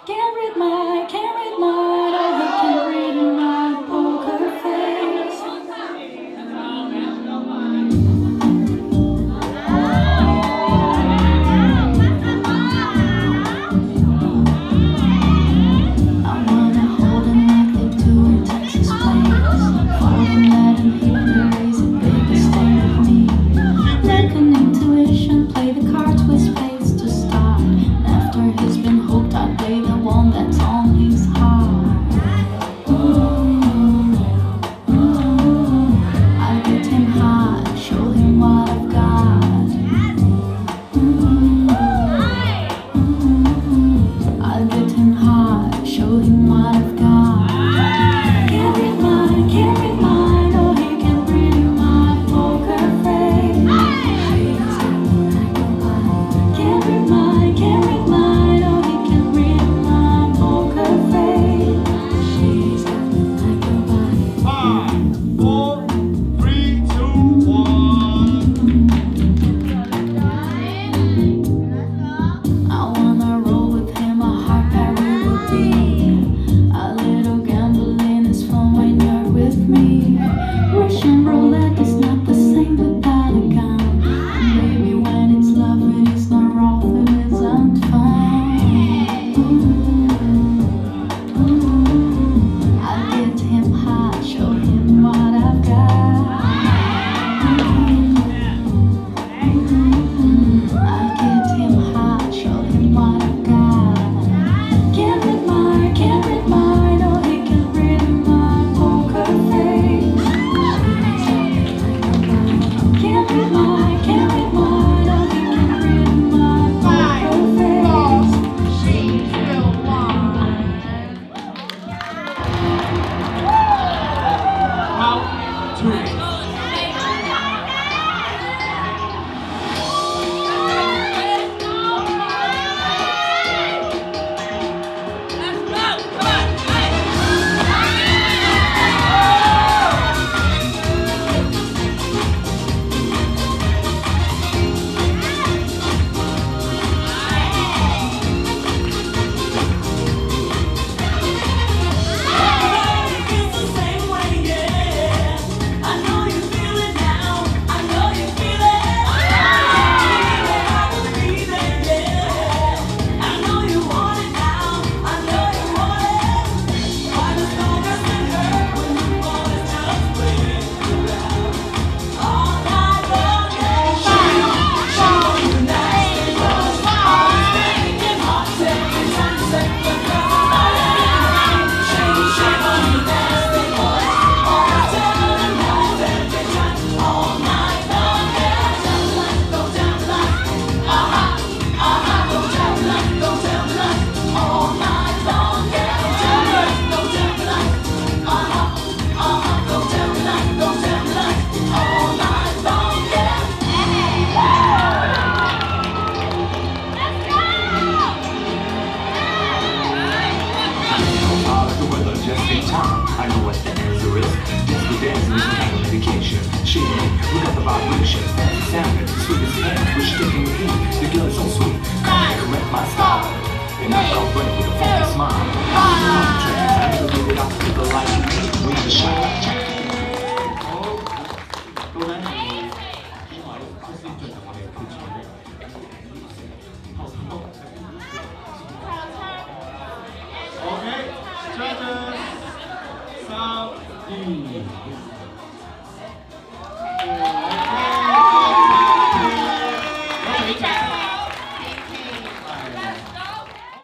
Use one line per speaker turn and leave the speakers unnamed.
Can't read mine, oh, he can read my poker face. I wanna hold him like they do in Texas plays. Follow him, let him hit me, raise it, baby, stay with me. Like an intuition, play the cards with spades to start. After he's been hooked, I play the one that's on his heart. I get him high, show him what I've got. I get him high, show him what I've got. Can't read mine, oh, he can read my poker face. Can't read mine, oh, he can read my poker face. She's got me like a body.
5, 4, 3, 2, 1.
I wanna roll with him, a hard parry would be. A little gambling is fun when you're with me. Russian roulette is not the same without a gun. And baby, when it's love, it is not wrong, it isn't fun. I get him hot, show him what I've got. I get him hot, show him what I've got. Can't read mine, oh, he can read my poker face. Can't read mine, oh, he can read my poker face.
5, 2. I know what the answer is. Dance with dancing is some kind of medication. She ain't, we got the vibration. Fancy sounding, sweet as hands, we're sticking with heat. The girl is so sweet, come and correct my style. And I don't break with a funky smile. I'm trying to get it out to people like me. We need a shot. Okay, judges. 3, 2, 1.